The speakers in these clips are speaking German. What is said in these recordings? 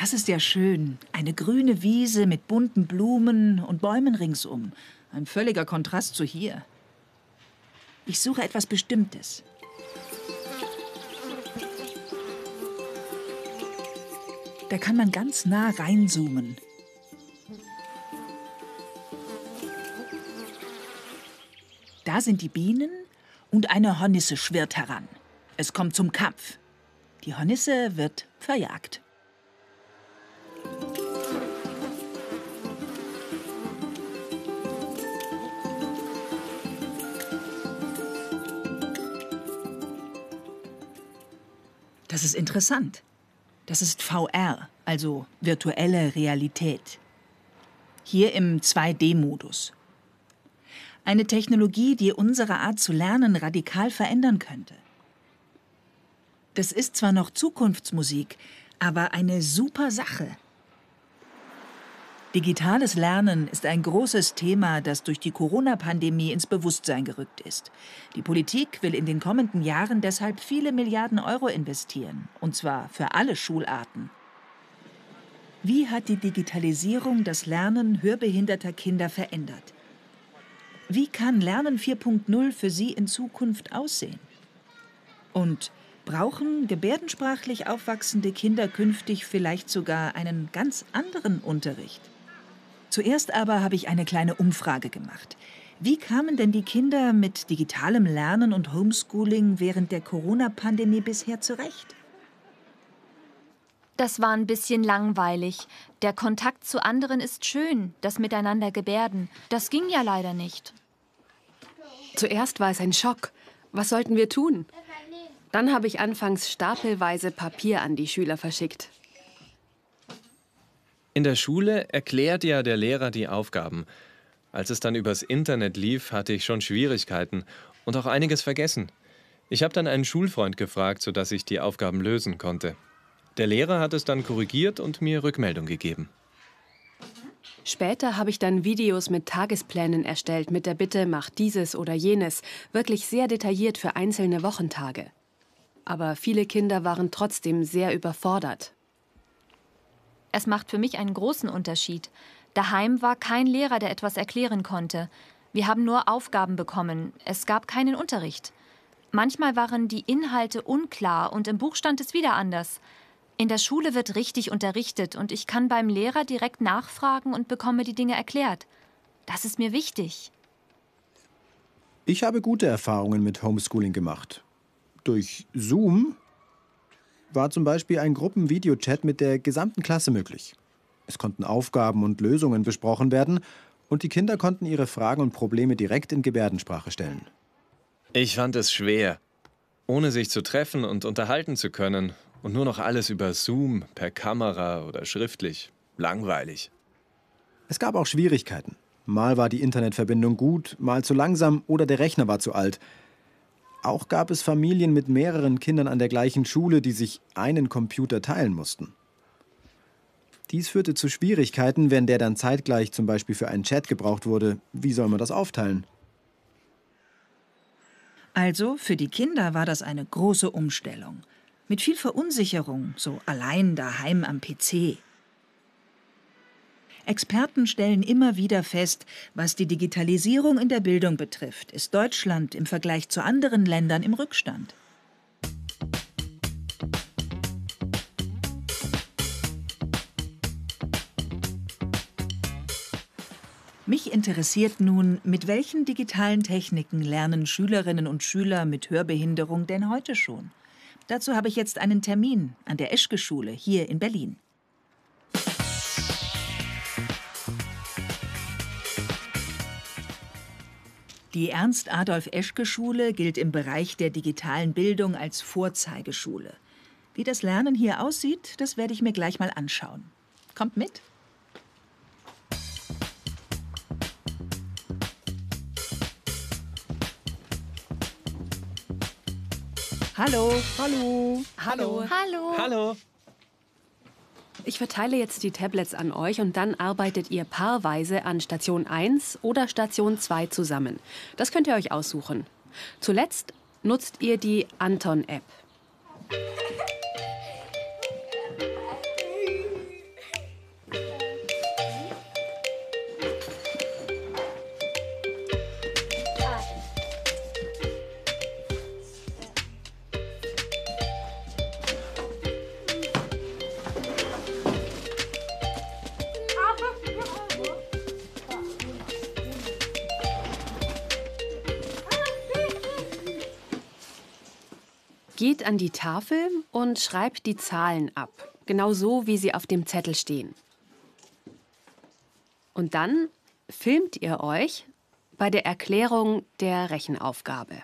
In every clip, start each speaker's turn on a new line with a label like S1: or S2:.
S1: Das ist ja schön. Eine grüne Wiese mit bunten Blumen und Bäumen ringsum. Ein völliger Kontrast zu hier. Ich suche etwas Bestimmtes. Da kann man ganz nah reinzoomen. Da sind die Bienen und eine Hornisse schwirrt heran. Es kommt zum Kampf. Die Hornisse wird verjagt. Das ist interessant. Das ist VR, also virtuelle Realität. Hier im 2D-Modus. Eine Technologie, die unsere Art zu lernen radikal verändern könnte. Das ist zwar noch Zukunftsmusik, aber eine super Sache. Digitales Lernen ist ein großes Thema, das durch die Corona-Pandemie ins Bewusstsein gerückt ist. Die Politik will in den kommenden Jahren deshalb viele Milliarden Euro investieren, und zwar für alle Schularten. Wie hat die Digitalisierung das Lernen hörbehinderter Kinder verändert? Wie kann Lernen 4.0 für Sie in Zukunft aussehen? Und brauchen gebärdensprachlich aufwachsende Kinder künftig vielleicht sogar einen ganz anderen Unterricht? Zuerst aber habe ich eine kleine Umfrage gemacht. Wie kamen denn die Kinder mit digitalem Lernen und Homeschooling während der Corona-Pandemie bisher zurecht?
S2: Das war ein bisschen langweilig. Der Kontakt zu anderen ist schön, das Miteinander gebärden. Das ging ja leider nicht.
S3: Zuerst war es ein Schock. Was sollten wir tun? Dann habe ich anfangs stapelweise Papier an die Schüler verschickt.
S4: In der Schule erklärt ja der Lehrer die Aufgaben. Als es dann übers Internet lief, hatte ich schon Schwierigkeiten und auch einiges vergessen. Ich habe dann einen Schulfreund gefragt, sodass ich die Aufgaben lösen konnte. Der Lehrer hat es dann korrigiert und mir Rückmeldung gegeben.
S3: Später habe ich dann Videos mit Tagesplänen erstellt, mit der Bitte, mach dieses oder jenes, wirklich sehr detailliert für einzelne Wochentage. Aber viele Kinder waren trotzdem sehr überfordert.
S2: Es macht für mich einen großen Unterschied. Daheim war kein Lehrer, der etwas erklären konnte. Wir haben nur Aufgaben bekommen. Es gab keinen Unterricht. Manchmal waren die Inhalte unklar und im Buch stand es wieder anders. In der Schule wird richtig unterrichtet und ich kann beim Lehrer direkt nachfragen und bekomme die Dinge erklärt. Das ist mir wichtig.
S5: Ich habe gute Erfahrungen mit Homeschooling gemacht. Durch Zoom war zum Beispiel ein Gruppenvideochat mit der gesamten Klasse möglich. Es konnten Aufgaben und Lösungen besprochen werden und die Kinder konnten ihre Fragen und Probleme direkt in Gebärdensprache stellen.
S4: Ich fand es schwer, ohne sich zu treffen und unterhalten zu können. Und nur noch alles über Zoom, per Kamera oder schriftlich. Langweilig.
S5: Es gab auch Schwierigkeiten. Mal war die Internetverbindung gut, mal zu langsam oder der Rechner war zu alt. Auch gab es Familien mit mehreren Kindern an der gleichen Schule, die sich einen Computer teilen mussten. Dies führte zu Schwierigkeiten, wenn der dann zeitgleich zum Beispiel für einen Chat gebraucht wurde. Wie soll man das aufteilen?
S1: Also, für die Kinder war das eine große Umstellung. Mit viel Verunsicherung, so allein daheim am PC. Experten stellen immer wieder fest, was die Digitalisierung in der Bildung betrifft, ist Deutschland im Vergleich zu anderen Ländern im Rückstand. Mich interessiert nun, mit welchen digitalen Techniken lernen Schülerinnen und Schüler mit Hörbehinderung denn heute schon? Dazu habe ich jetzt einen Termin an der Eschke-Schule hier in Berlin. Die Ernst-Adolf-Eschke-Schule gilt im Bereich der digitalen Bildung als Vorzeigeschule. Wie das Lernen hier aussieht, das werde ich mir gleich mal anschauen. Kommt mit! Hallo.
S5: Hallo.
S3: Hallo.
S2: Hallo.
S4: Hallo.
S3: Ich verteile jetzt die Tablets an euch und dann arbeitet ihr paarweise an Station 1 oder Station 2 zusammen. Das könnt ihr euch aussuchen. Zuletzt nutzt ihr die Anton-App. Geht an die Tafel und schreibt die Zahlen ab. Genau so, wie sie auf dem Zettel stehen. Und dann filmt ihr euch bei der Erklärung der Rechenaufgabe.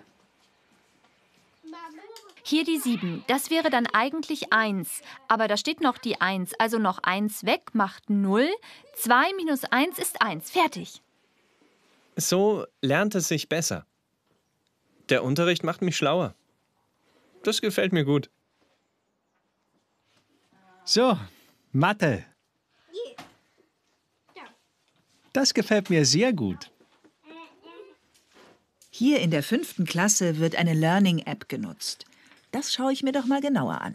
S2: Hier die 7. Das wäre dann eigentlich 1. Aber da steht noch die 1. Also noch 1 weg macht 0. 2 minus 1 ist 1. Fertig.
S4: So lernt es sich besser. Der Unterricht macht mich schlauer. Das gefällt mir gut.
S6: So, Mathe. Das gefällt mir sehr gut.
S1: Hier in der 5. Klasse wird eine Learning-App genutzt. Das schaue ich mir doch mal genauer an.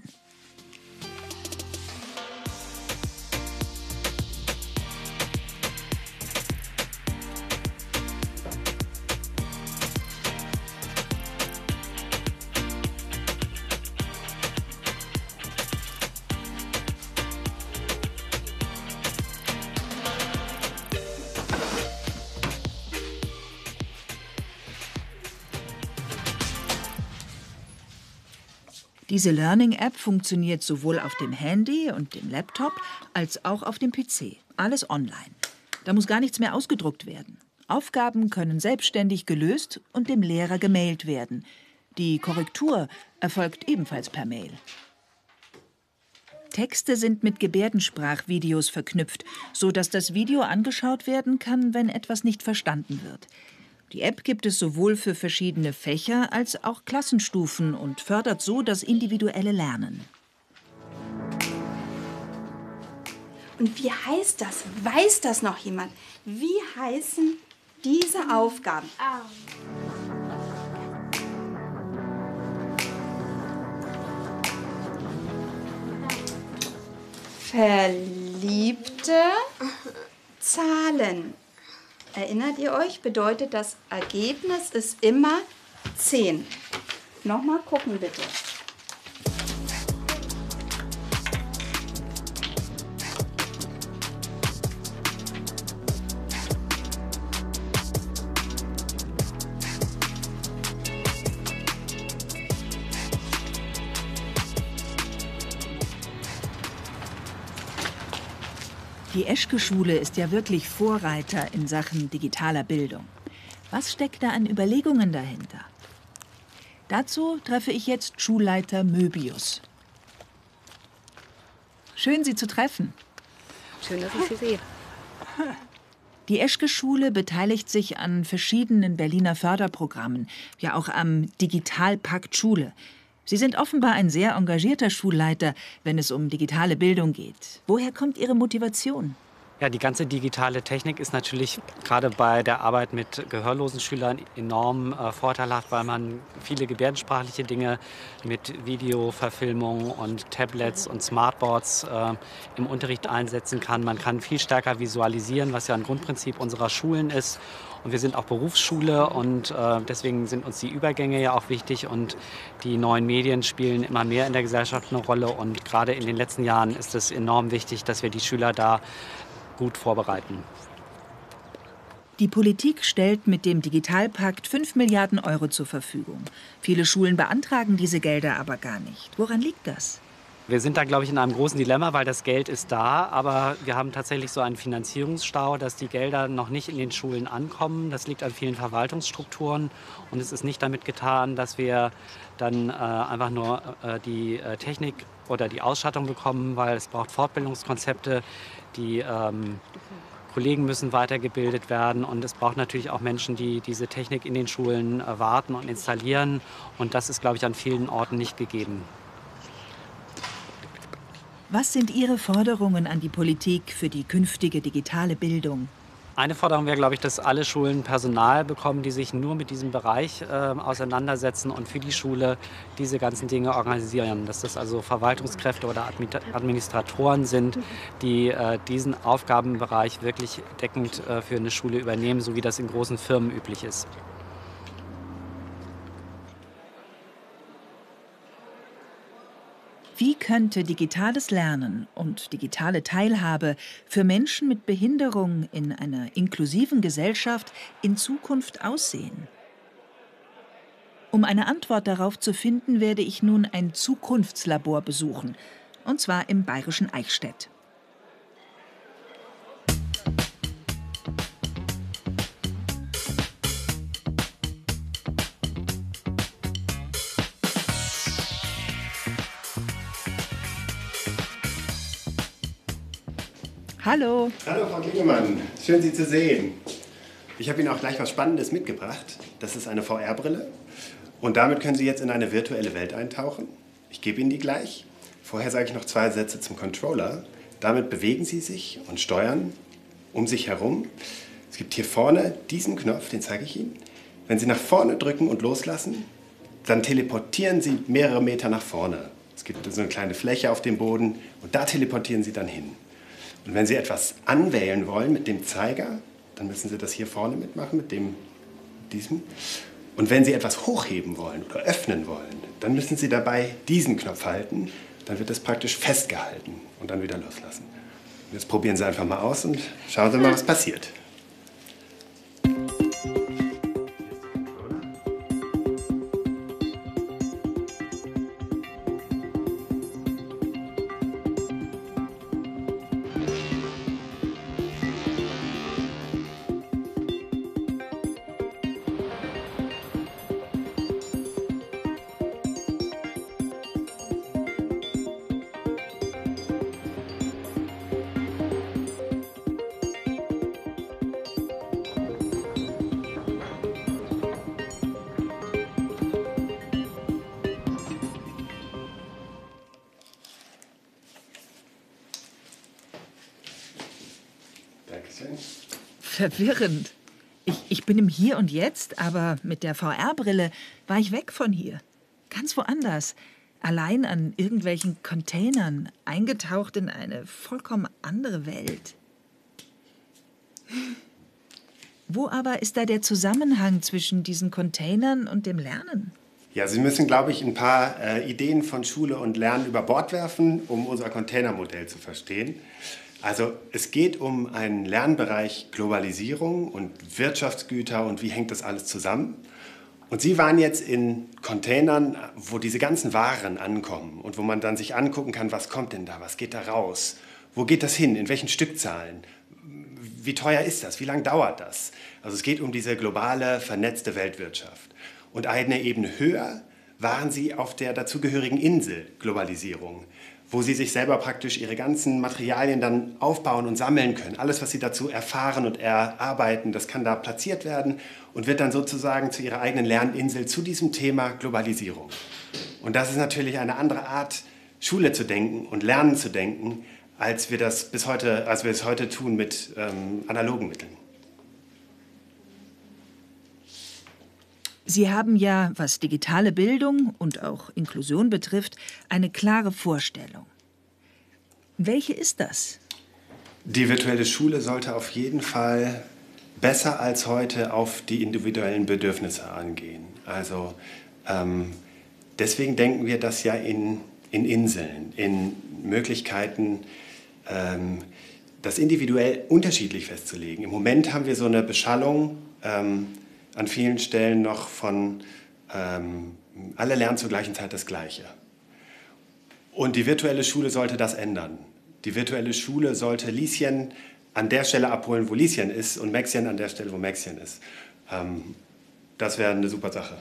S1: Diese Learning-App funktioniert sowohl auf dem Handy und dem Laptop als auch auf dem PC. Alles online. Da muss gar nichts mehr ausgedruckt werden. Aufgaben können selbstständig gelöst und dem Lehrer gemailt werden. Die Korrektur erfolgt ebenfalls per Mail. Texte sind mit Gebärdensprachvideos verknüpft, sodass das Video angeschaut werden kann, wenn etwas nicht verstanden wird. Die App gibt es sowohl für verschiedene Fächer als auch Klassenstufen und fördert so das individuelle Lernen.
S7: Und wie heißt das? Weiß das noch jemand? Wie heißen diese Aufgaben? Verliebte Zahlen. Erinnert ihr euch? Bedeutet, das Ergebnis ist immer 10. Nochmal gucken, bitte.
S1: Die Eschke-Schule ist ja wirklich Vorreiter in Sachen digitaler Bildung. Was steckt da an Überlegungen dahinter? Dazu treffe ich jetzt Schulleiter Möbius. Schön, Sie zu treffen.
S3: Schön, dass ich Sie sehe.
S1: Die Eschke-Schule beteiligt sich an verschiedenen Berliner Förderprogrammen, ja auch am Digitalpakt Schule. Sie sind offenbar ein sehr engagierter Schulleiter, wenn es um digitale Bildung geht. Woher kommt Ihre Motivation?
S8: Ja, die ganze digitale Technik ist natürlich gerade bei der Arbeit mit gehörlosen Schülern enorm vorteilhaft, weil man viele gebärdensprachliche Dinge mit Videoverfilmung und Tablets und Smartboards im Unterricht einsetzen kann. Man kann viel stärker visualisieren, was ja ein Grundprinzip unserer Schulen ist. Und wir sind auch Berufsschule und deswegen sind uns die Übergänge ja auch wichtig und die neuen Medien spielen immer mehr in der Gesellschaft eine Rolle. Und gerade in den letzten Jahren ist es enorm wichtig, dass wir die Schüler da gut vorbereiten.
S1: Die Politik stellt mit dem Digitalpakt 5 Milliarden Euro zur Verfügung. Viele Schulen beantragen diese Gelder aber gar nicht. Woran liegt das?
S8: Wir sind da, glaube ich, in einem großen Dilemma, weil das Geld ist da, aber wir haben tatsächlich so einen Finanzierungsstau, dass die Gelder noch nicht in den Schulen ankommen. Das liegt an vielen Verwaltungsstrukturen und es ist nicht damit getan, dass wir dann einfach nur die Technik oder die Ausstattung bekommen, weil es braucht Fortbildungskonzepte, die Kollegen müssen weitergebildet werden und es braucht natürlich auch Menschen, die diese Technik in den Schulen warten und installieren und das ist, glaube ich, an vielen Orten nicht gegeben.
S1: Was sind Ihre Forderungen an die Politik für die künftige digitale Bildung?
S8: Eine Forderung wäre, glaube ich, dass alle Schulen Personal bekommen, die sich nur mit diesem Bereich auseinandersetzen und für die Schule diese ganzen Dinge organisieren. Dass das also Verwaltungskräfte oder Administratoren sind, die diesen Aufgabenbereich wirklich deckend für eine Schule übernehmen, so wie das in großen Firmen üblich ist.
S1: Wie könnte digitales Lernen und digitale Teilhabe für Menschen mit Behinderung in einer inklusiven Gesellschaft in Zukunft aussehen? Um eine Antwort darauf zu finden, werde ich nun ein Zukunftslabor besuchen. Und zwar im bayerischen Eichstätt. Hallo.
S9: Hallo Frau Klingemann, schön Sie zu sehen. Ich habe Ihnen auch gleich was Spannendes mitgebracht. Das ist eine VR-Brille und damit können Sie jetzt in eine virtuelle Welt eintauchen. Ich gebe Ihnen die gleich. Vorher sage ich noch 2 Sätze zum Controller. Damit bewegen Sie sich und steuern um sich herum. Es gibt hier vorne diesen Knopf, den zeige ich Ihnen. Wenn Sie nach vorne drücken und loslassen, dann teleportieren Sie mehrere Meter nach vorne. Es gibt so eine kleine Fläche auf dem Boden und da teleportieren Sie dann hin. Und wenn Sie etwas anwählen wollen mit dem Zeiger, dann müssen Sie das hier vorne mitmachen, mit diesem. Und wenn Sie etwas hochheben wollen oder öffnen wollen, dann müssen Sie dabei diesen Knopf halten. Dann wird das praktisch festgehalten und dann wieder loslassen. Und jetzt probieren Sie einfach mal aus und schauen Sie mal, was passiert. Dankeschön.
S1: Verwirrend. Ich bin im Hier und Jetzt, aber mit der VR-Brille war ich weg von hier. Ganz woanders. Allein an irgendwelchen Containern, eingetaucht in eine vollkommen andere Welt. Wo aber ist da der Zusammenhang zwischen diesen Containern und dem Lernen?
S9: Ja, Sie müssen, glaube ich, ein paar Ideen von Schule und Lernen über Bord werfen, um unser Containermodell zu verstehen. Also es geht um einen Lernbereich Globalisierung und Wirtschaftsgüter und wie hängt das alles zusammen. Und Sie waren jetzt in Containern, wo diese ganzen Waren ankommen und wo man dann sich angucken kann, was kommt denn da, was geht da raus, wo geht das hin, in welchen Stückzahlen, wie teuer ist das, wie lange dauert das. Also es geht um diese globale, vernetzte Weltwirtschaft. Und eine Ebene höher waren Sie auf der dazugehörigen Insel Globalisierung, wo Sie sich selber praktisch Ihre ganzen Materialien dann aufbauen und sammeln können. Alles, was Sie dazu erfahren und erarbeiten, das kann da platziert werden und wird dann sozusagen zu Ihrer eigenen Lerninsel zu diesem Thema Globalisierung. Und das ist natürlich eine andere Art, Schule zu denken und Lernen zu denken, als wir es heute tun mit analogen Mitteln.
S1: Sie haben ja, was digitale Bildung und auch Inklusion betrifft, eine klare Vorstellung. Welche ist das?
S9: Die virtuelle Schule sollte auf jeden Fall besser als heute auf die individuellen Bedürfnisse angehen. Also deswegen denken wir das ja in Inseln, in Möglichkeiten, das individuell unterschiedlich festzulegen. Im Moment haben wir so eine Beschallung an vielen Stellen noch von alle lernen zur gleichen Zeit das Gleiche. Und die virtuelle Schule sollte das ändern. Die virtuelle Schule sollte Lieschen an der Stelle abholen, wo Lieschen ist und Maxchen an der Stelle, wo Maxchen ist. Das wäre eine super Sache.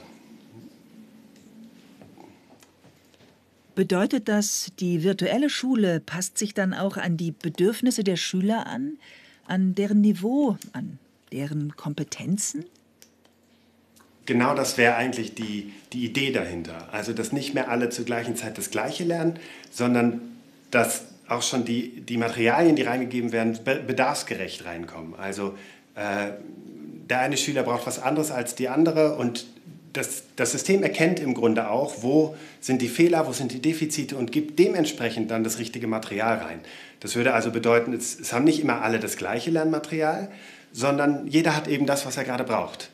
S1: Bedeutet das, die virtuelle Schule passt sich dann auch an die Bedürfnisse der Schüler an deren Niveau, an deren Kompetenzen?
S9: Genau das wäre eigentlich die Idee dahinter. Also, dass nicht mehr alle zur gleichen Zeit das Gleiche lernen, sondern dass auch schon die Materialien, die reingegeben werden, bedarfsgerecht reinkommen. Also, der eine Schüler braucht was anderes als die andere und das System erkennt im Grunde auch, wo sind die Fehler, wo sind die Defizite und gibt dementsprechend dann das richtige Material rein. Das würde also bedeuten, es haben nicht immer alle das gleiche Lernmaterial, sondern jeder hat eben das, was er gerade braucht.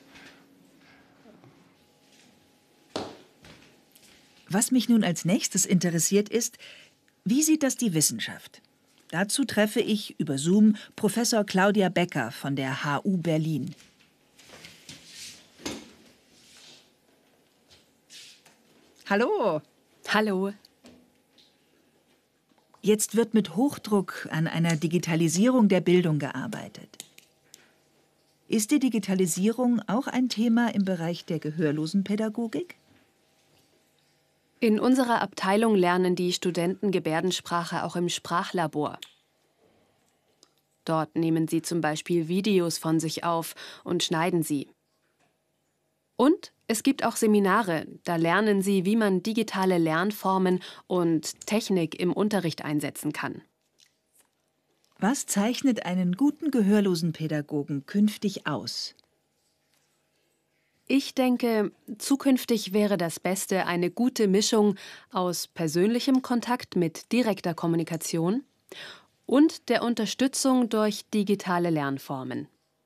S1: Was mich nun als nächstes interessiert ist, wie sieht das die Wissenschaft? Dazu treffe ich über Zoom Professor Claudia Becker von der HU Berlin. Hallo.
S3: Hallo.
S1: Jetzt wird mit Hochdruck an einer Digitalisierung der Bildung gearbeitet. Ist die Digitalisierung auch ein Thema im Bereich der Gehörlosenpädagogik?
S3: In unserer Abteilung lernen die Studenten Gebärdensprache auch im Sprachlabor. Dort nehmen sie zum Beispiel Videos von sich auf und schneiden sie. Und es gibt auch Seminare, da lernen sie, wie man digitale Lernformen und Technik im Unterricht einsetzen kann.
S1: Was zeichnet einen guten Gehörlosenpädagogen künftig aus?
S3: Ich denke, zukünftig wäre das Beste eine gute Mischung aus persönlichem Kontakt mit direkter Kommunikation und der Unterstützung durch digitale Lernformen.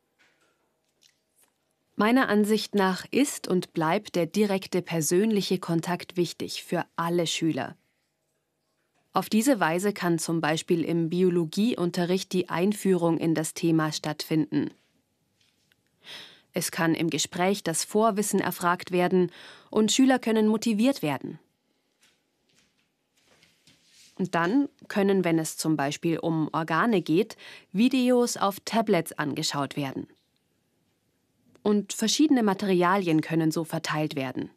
S3: Meiner Ansicht nach ist und bleibt der direkte persönliche Kontakt wichtig für alle Schüler. Auf diese Weise kann zum Beispiel im Biologieunterricht die Einführung in das Thema stattfinden. Es kann im Gespräch das Vorwissen erfragt werden und Schüler können motiviert werden. Und dann können, wenn es zum Beispiel um Organe geht, Videos auf Tablets angeschaut werden. Und verschiedene Materialien können so verteilt werden.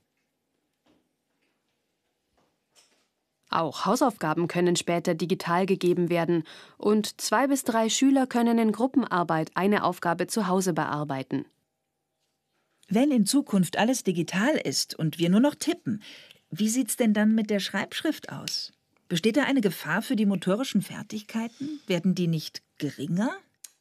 S3: Auch Hausaufgaben können später digital gegeben werden und 2 bis 3 Schüler können in Gruppenarbeit eine Aufgabe zu Hause bearbeiten.
S1: Wenn in Zukunft alles digital ist und wir nur noch tippen, wie sieht's denn dann mit der Schreibschrift aus? Besteht da eine Gefahr für die motorischen Fertigkeiten? Werden die nicht geringer?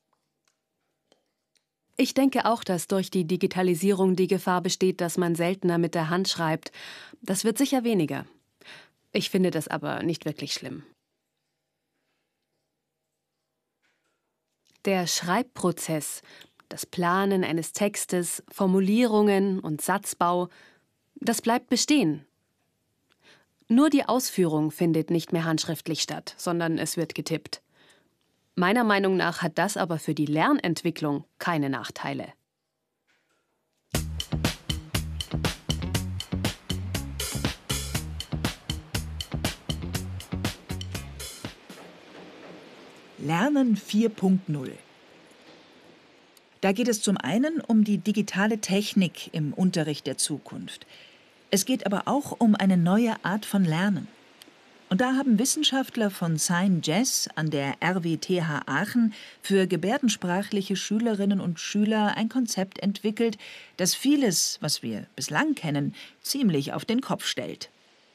S3: Ich denke auch, dass durch die Digitalisierung die Gefahr besteht, dass man seltener mit der Hand schreibt. Das wird sicher weniger. Ich finde das aber nicht wirklich schlimm. Der Schreibprozess, das Planen eines Textes, Formulierungen und Satzbau, das bleibt bestehen. Nur die Ausführung findet nicht mehr handschriftlich statt, sondern es wird getippt. Meiner Meinung nach hat das aber für die Lernentwicklung keine Nachteile.
S1: Lernen 4.0. Da geht es zum einen um die digitale Technik im Unterricht der Zukunft. Es geht aber auch um eine neue Art von Lernen. Und da haben Wissenschaftler von ScienJazz an der RWTH Aachen für gebärdensprachliche Schülerinnen und Schüler ein Konzept entwickelt, das vieles, was wir bislang kennen, ziemlich auf den Kopf stellt.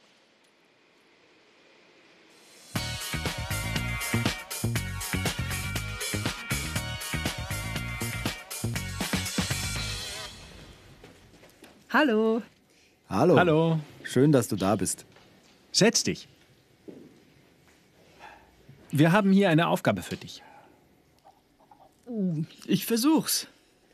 S6: Hallo.
S5: Hallo.
S6: Hallo.
S5: Schön, dass du da bist.
S6: Setz dich. Wir haben hier eine Aufgabe für dich.
S1: Ich versuch's.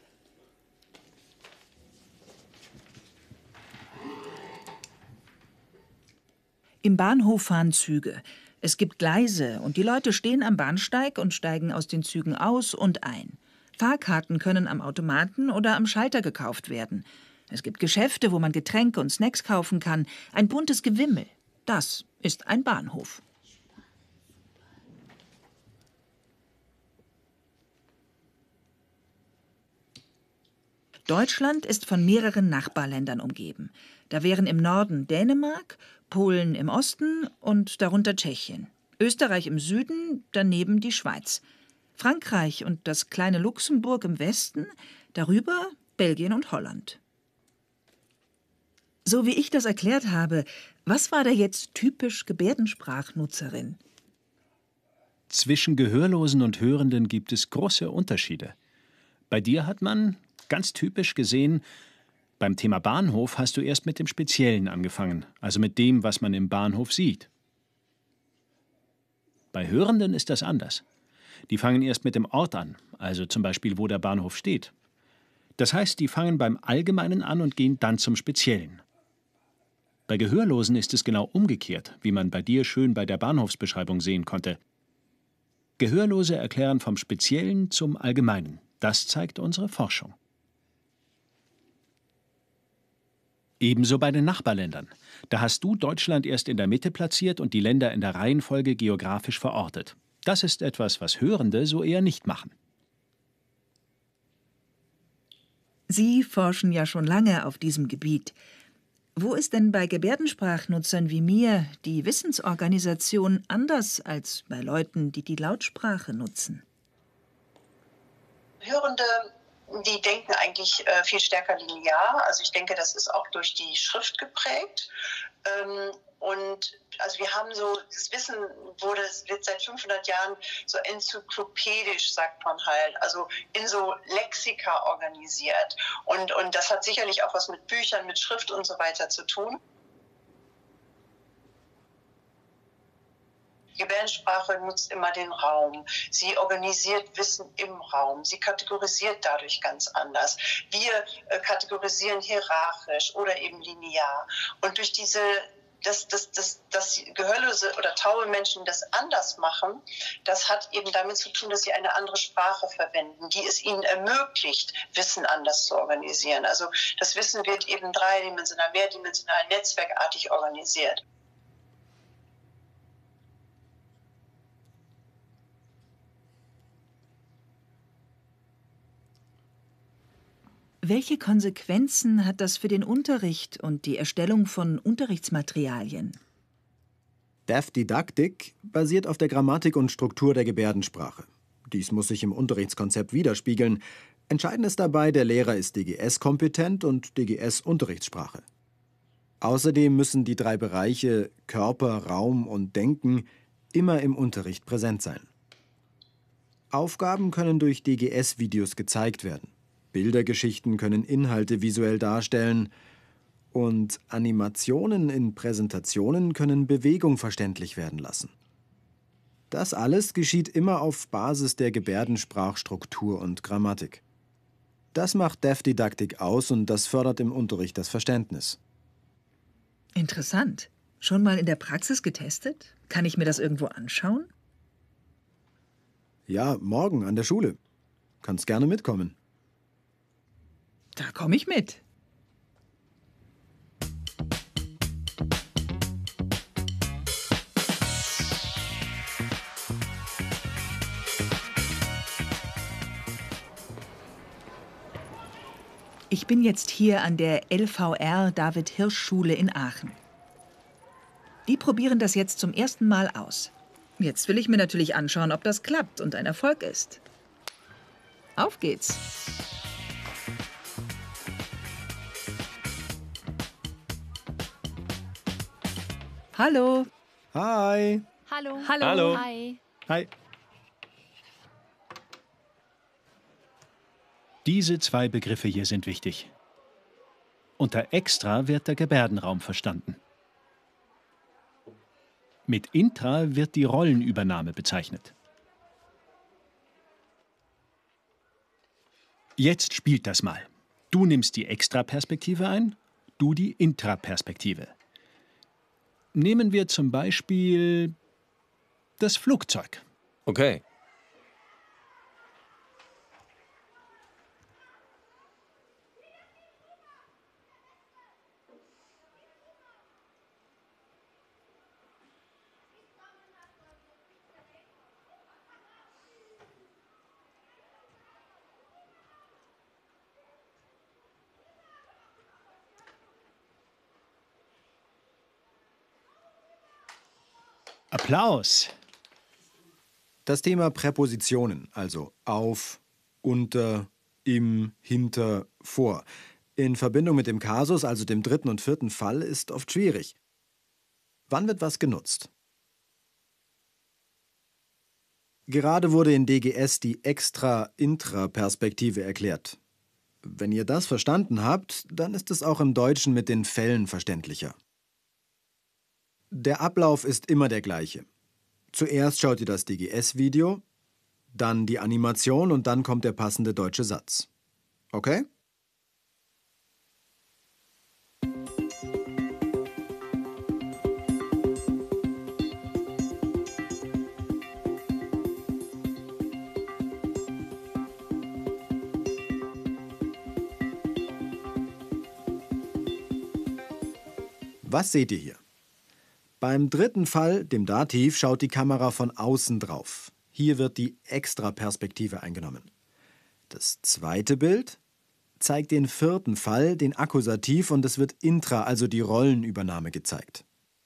S1: Im Bahnhof fahren Züge. Es gibt Gleise und die Leute stehen am Bahnsteig und steigen aus den Zügen aus und ein. Fahrkarten können am Automaten oder am Schalter gekauft werden. Es gibt Geschäfte, wo man Getränke und Snacks kaufen kann. Ein buntes Gewimmel. Das ist ein Bahnhof. Deutschland ist von mehreren Nachbarländern umgeben. Da wären im Norden Dänemark, Polen im Osten und darunter Tschechien. Österreich im Süden, daneben die Schweiz. Frankreich und das kleine Luxemburg im Westen, darüber Belgien und Holland. So wie ich das erklärt habe, was war da jetzt typisch Gebärdensprachnutzerin?
S6: Zwischen Gehörlosen und Hörenden gibt es große Unterschiede. Bei dir hat man, ganz typisch gesehen, beim Thema Bahnhof hast du erst mit dem Speziellen angefangen, also mit dem, was man im Bahnhof sieht. Bei Hörenden ist das anders. Die fangen erst mit dem Ort an, also zum Beispiel, wo der Bahnhof steht. Das heißt, die fangen beim Allgemeinen an und gehen dann zum Speziellen. Bei Gehörlosen ist es genau umgekehrt, wie man bei dir schön bei der Bahnhofsbeschreibung sehen konnte. Gehörlose erklären vom Speziellen zum Allgemeinen. Das zeigt unsere Forschung. Ebenso bei den Nachbarländern. Da hast du Deutschland erst in der Mitte platziert und die Länder in der Reihenfolge geografisch verortet. Das ist etwas, was Hörende so eher nicht machen.
S1: Sie forschen ja schon lange auf diesem Gebiet. Wo ist denn bei Gebärdensprachnutzern wie mir die Wissensorganisation anders als bei Leuten, die die Lautsprache nutzen?
S10: Hörende, die denken eigentlich viel stärker linear. Also ich denke, das ist auch durch die Schrift geprägt. Und also wir haben so, das Wissen wird seit 500 Jahren so enzyklopädisch, sagt man halt, also in so Lexika organisiert. Und das hat sicherlich auch was mit Büchern, mit Schrift und so weiter zu tun. Die Gebärdensprache nutzt immer den Raum. Sie organisiert Wissen im Raum. Sie kategorisiert dadurch ganz anders. Wir kategorisieren hierarchisch oder eben linear. Und durch dass gehörlose oder taube Menschen das anders machen, das hat eben damit zu tun, dass sie eine andere Sprache verwenden, die es ihnen ermöglicht, Wissen anders zu organisieren. Also das Wissen wird eben dreidimensional, mehrdimensional, netzwerkartig organisiert.
S1: Welche Konsequenzen hat das für den Unterricht und die Erstellung von Unterrichtsmaterialien?
S5: Deaf Didaktik basiert auf der Grammatik und Struktur der Gebärdensprache. Dies muss sich im Unterrichtskonzept widerspiegeln. Entscheidend ist dabei, der Lehrer ist DGS-kompetent und DGS-Unterrichtssprache. Außerdem müssen die 3 Bereiche Körper, Raum und Denken immer im Unterricht präsent sein. Aufgaben können durch DGS-Videos gezeigt werden. Bildergeschichten können Inhalte visuell darstellen und Animationen in Präsentationen können Bewegung verständlich werden lassen. Das alles geschieht immer auf Basis der Gebärdensprachstruktur und Grammatik. Das macht Deaf Didaktik aus und das fördert im Unterricht das Verständnis.
S1: Interessant. Schon mal in der Praxis getestet? Kann ich mir das irgendwo anschauen?
S5: Ja, morgen an der Schule. Kannst gerne mitkommen.
S1: Da komme ich mit. Ich bin jetzt hier an der LVR David-Hirsch-Schule in Aachen. Die probieren das jetzt zum ersten Mal aus. Jetzt will ich mir natürlich anschauen, ob das klappt und ein Erfolg ist. Auf geht's! Hallo.
S5: Hi.
S2: Hallo.
S6: Hallo.
S2: Hi.
S6: Hi. Diese 2 Begriffe hier sind wichtig. Unter Extra wird der Gebärdenraum verstanden. Mit Intra wird die Rollenübernahme bezeichnet. Jetzt spielt das mal. Du nimmst die Extra-Perspektive ein, du die Intra-Perspektive. Nehmen wir zum Beispiel das Flugzeug.
S4: Okay.
S6: Applaus!
S5: Das Thema Präpositionen, also auf, unter, im, hinter, vor, in Verbindung mit dem Kasus, also dem 3. und 4. Fall, ist oft schwierig. Wann wird was genutzt? Gerade wurde in DGS die Extra-Intra-Perspektive erklärt. Wenn ihr das verstanden habt, dann ist es auch im Deutschen mit den Fällen verständlicher. Der Ablauf ist immer der gleiche. Zuerst schaut ihr das DGS-Video, dann die Animation und dann kommt der passende deutsche Satz. Okay? Was seht ihr hier? Beim dritten Fall, dem Dativ, schaut die Kamera von außen drauf. Hier wird die Extraperspektive eingenommen. Das zweite Bild zeigt den vierten Fall, den Akkusativ, und es wird Intra, also die Rollenübernahme, gezeigt.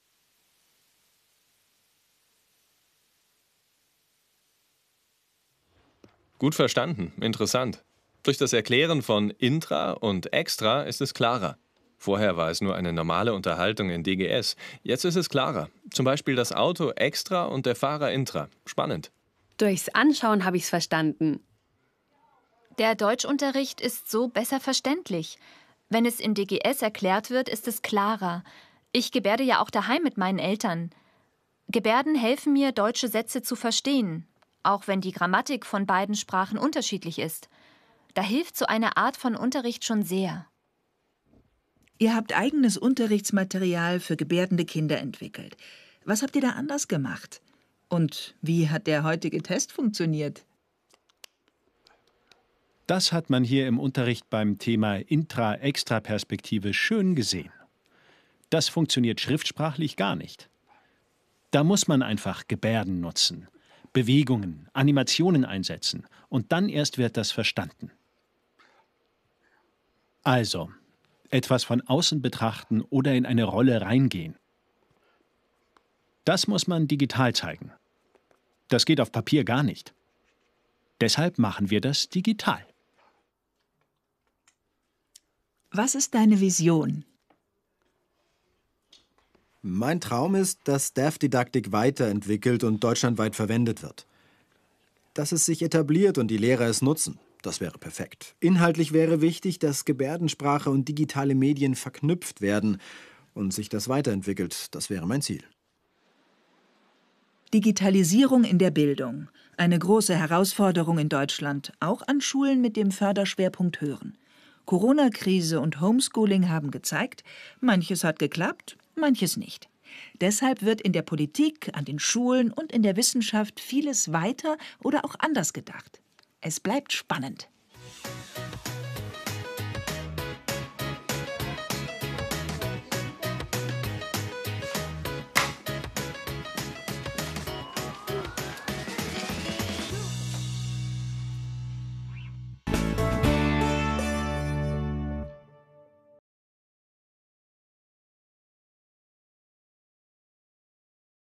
S4: Gut verstanden, interessant. Durch das Erklären von Intra und Extra ist es klarer. Vorher war es nur eine normale Unterhaltung in DGS. Jetzt ist es klarer. Zum Beispiel das Auto Extra und der Fahrer Intra. Spannend.
S3: Durchs Anschauen habe ich es verstanden.
S2: Der Deutschunterricht ist so besser verständlich. Wenn es in DGS erklärt wird, ist es klarer. Ich gebärde ja auch daheim mit meinen Eltern. Gebärden helfen mir, deutsche Sätze zu verstehen, auch wenn die Grammatik von beiden Sprachen unterschiedlich ist. Da hilft so eine Art von Unterricht schon sehr.
S1: Ihr habt eigenes Unterrichtsmaterial für gebärdende Kinder entwickelt. Was habt ihr da anders gemacht? Und wie hat der heutige Test funktioniert?
S6: Das hat man hier im Unterricht beim Thema Intra-Extra-Perspektive schön gesehen. Das funktioniert schriftsprachlich gar nicht. Da muss man einfach Gebärden nutzen, Bewegungen, Animationen einsetzen und dann erst wird das verstanden. Also, etwas von außen betrachten oder in eine Rolle reingehen. Das muss man digital zeigen. Das geht auf Papier gar nicht. Deshalb machen wir das digital.
S1: Was ist deine Vision?
S5: Mein Traum ist, dass DAF-Didaktik weiterentwickelt und deutschlandweit verwendet wird. Dass es sich etabliert und die Lehrer es nutzen, das wäre perfekt. Inhaltlich wäre wichtig, dass Gebärdensprache und digitale Medien verknüpft werden und sich das weiterentwickelt. Das wäre mein Ziel.
S1: Digitalisierung in der Bildung. Eine große Herausforderung in Deutschland, auch an Schulen mit dem Förderschwerpunkt Hören. Corona-Krise und Homeschooling haben gezeigt, manches hat geklappt, manches nicht. Deshalb wird in der Politik, an den Schulen und in der Wissenschaft vieles weiter oder auch anders gedacht. Es bleibt spannend.